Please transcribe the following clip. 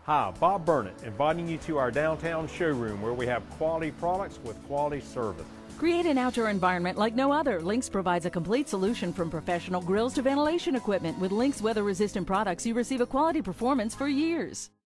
Hi, Bob Burnett, inviting you to our downtown showroom where we have quality products with quality service. Create an outdoor environment like no other. Lynx provides a complete solution from professional grills to ventilation equipment. With Lynx weather-resistant products, you receive a quality performance for years.